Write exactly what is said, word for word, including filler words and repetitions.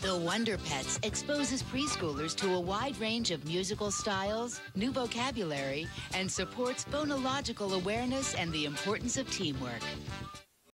The Wonder Pets exposes preschoolers to a wide range of musical styles, new vocabulary, and supports phonological awareness and the importance of teamwork.